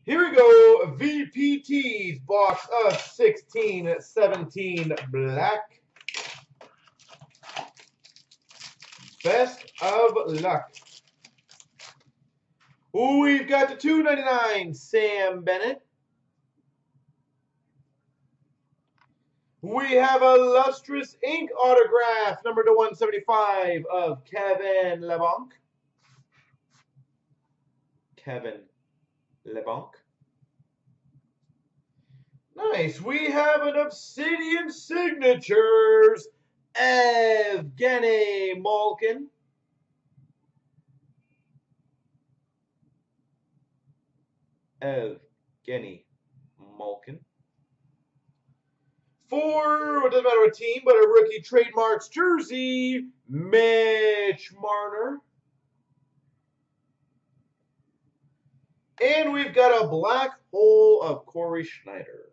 Here we go. VPT's box of 16-17 black. Best of luck. We've got the $2.99 Sam Bennett. We have a lustrous ink autograph, number to 175 of Kevin LeBlanc. Kevin LeBlanc. Nice. We have an Obsidian Signatures, Evgeny Malkin. Evgeny Malkin. For, it doesn't matter what team, but a rookie trademarks jersey, Mitch Marner. And we've got a black hole of Corey Schneider.